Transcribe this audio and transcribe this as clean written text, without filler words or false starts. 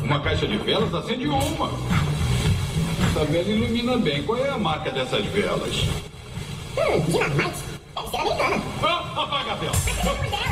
Uma caixa de velas acende uma. Essa vela ilumina bem. Qual é a marca dessas velas? Dinamite. Deve ser americana. Ah, apaga a vela.